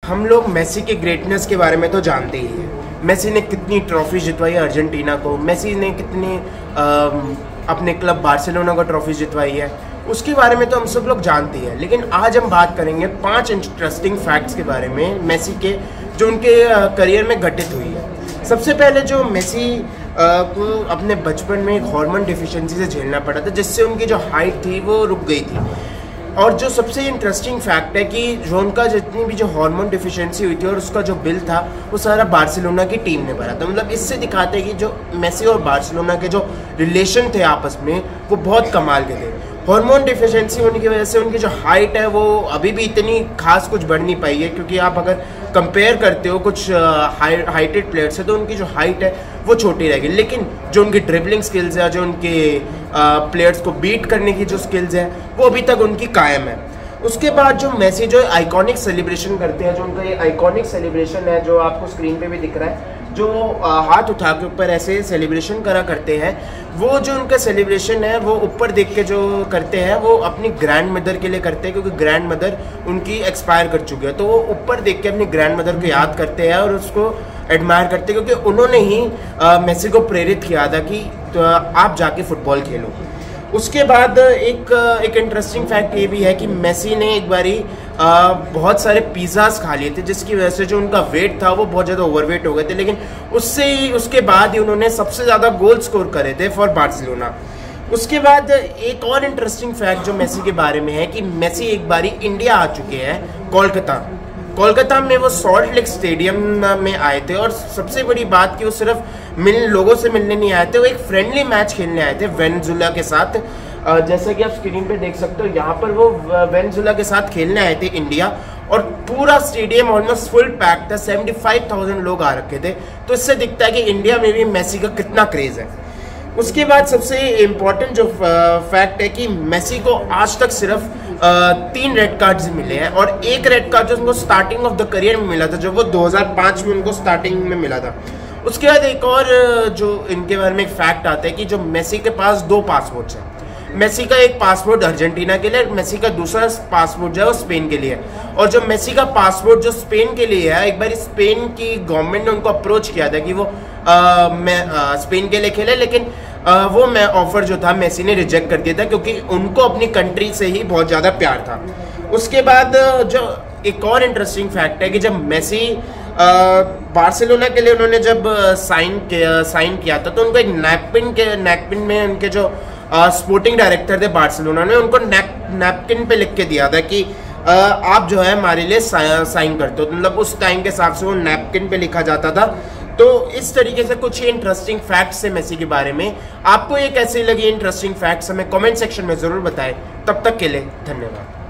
हम लोग मेसी के ग्रेटनेस के बारे में तो जानते ही हैं। मेसी ने कितनी ट्रॉफी जितवाई है अर्जेंटीना को, मेसी ने कितनी अपने क्लब बार्सिलोना को ट्रॉफी जितवाई है, उसके बारे में तो हम सब लोग जानते हैं। लेकिन आज हम बात करेंगे 5 इंटरेस्टिंग फैक्ट्स के बारे में मेसी के, जो उनके करियर में घटित हुई है। सबसे पहले जो मेसी को अपने बचपन में एक हार्मोन डिफिशिएंसी से झेलना पड़ा था, जिससे उनकी जो हाइट थी वो रुक गई थी। और जो सबसे इंटरेस्टिंग फैक्ट है कि जो उनका जितनी भी जो हार्मोन डिफिशिएंसी हुई थी और उसका जो बिल था वो सारा बार्सिलोना की टीम ने भरा था। मतलब इससे दिखाते हैं कि जो मेसी और बार्सिलोना के जो रिलेशन थे आपस में वो बहुत कमाल के थे। हार्मोन डिफिशिएंसी होने की वजह से उनकी जो हाइट है वो अभी भी इतनी खास कुछ बढ़ नहीं पाई है, क्योंकि आप अगर कंपेयर करते हो कुछ हाइटेड प्लेयर से तो उनकी जो हाइट है वो छोटी रहेगी। लेकिन जो उनकी ड्रिबलिंग स्किल्स है, जो उनके प्लेयर्स को बीट करने की जो स्किल्स है वो अभी तक उनकी कायम है। उसके बाद जो मेसी जो आइकॉनिक सेलिब्रेशन करते हैं, जो उनका ये आइकॉनिक सेलिब्रेशन है जो आपको स्क्रीन पे भी दिख रहा है, जो हाथ उठा के ऊपर ऐसे सेलिब्रेशन करा करते हैं, वो जो उनका सेलिब्रेशन है वो ऊपर देख के जो करते हैं वो अपनी ग्रैंड मदर के लिए करते हैं, क्योंकि ग्रैंड मदर उनकी एक्सपायर कर चुकी है। तो वो ऊपर देख के अपनी ग्रैंड मदर को याद करते हैं और उसको एडमायर करते हैं, क्योंकि उन्होंने ही मेसी को प्रेरित किया था कि तो आप जाके फुटबॉल खेलो। उसके बाद एक इंटरेस्टिंग फैक्ट ये भी है कि मेसी ने एक बारी बहुत सारे पिज़्ज़ास खा लिए थे, जिसकी वजह से जो उनका वेट था वो बहुत ज़्यादा ओवरवेट हो गए थे। लेकिन उसके बाद ही उन्होंने सबसे ज़्यादा गोल स्कोर करे थे फॉर बार्सिलोना। उसके बाद एक और इंटरेस्टिंग फैक्ट जो मेसी के बारे में है कि मेसी एक बारी इंडिया आ चुके हैं, कोलकाता में वो सॉल्ट लेक स्टेडियम में आए थे। और सबसे बड़ी बात कि वो सिर्फ लोगों से मिलने नहीं आए थे, वो एक फ्रेंडली मैच खेलने आए थे वेनेजुएला के साथ। जैसा कि आप स्क्रीन पे देख सकते हो, यहाँ पर वो वेनेजुएला के साथ खेलने आए थे इंडिया, और पूरा स्टेडियम ऑलमोस्ट फुल पैक था, 75,000 लोग आ रखे थे। तो इससे दिखता है कि इंडिया में भी मेसी का कितना क्रेज है। उसके बाद सबसे इम्पोर्टेंट जो फैक्ट है कि मेसी को आज तक सिर्फ 3 रेड कार्ड्स मिले हैं, और एक रेड कार्ड जो उनको स्टार्टिंग ऑफ द करियर में मिला था, जो वो 2005 में उनको स्टार्टिंग में मिला था। उसके बाद एक और जो इनके बारे में एक फैक्ट आता है कि जो मेसी के पास 2 पासपोर्ट्स हैं। मेसी का एक पासपोर्ट अर्जेंटीना के लिए, मेसी का दूसरा पासपोर्ट जो है वो स्पेन के लिए है। और जो मेसी का पासपोर्ट जो स्पेन के लिए है, एक बार स्पेन की गवर्नमेंट ने उनको अप्रोच किया था कि वो स्पेन के लिए खेले, लेकिन वो ऑफर जो था मेसी ने रिजेक्ट कर दिया था, क्योंकि उनको अपनी कंट्री से ही बहुत ज़्यादा प्यार था। उसके बाद जो एक और इंटरेस्टिंग फैक्ट है कि जब मेसी बार्सिलोना के लिए उन्होंने जब साइन किया था, तो उनको एक नैपकिन में उनके जो स्पोर्टिंग डायरेक्टर थे बार्सिलोना ने उनको नैपकिन पे लिख के दिया था कि आप जो है हमारे लिए साइन करते हो। मतलब उस टाइम के हिसाब से वो नैपकिन पे लिखा जाता था। तो इस तरीके से कुछ ही इंटरेस्टिंग फैक्ट्स है मेसी के बारे में। आपको ये कैसी लगी इंटरेस्टिंग फैक्ट्स हमें कमेंट सेक्शन में ज़रूर बताएं। तब तक के लिए धन्यवाद।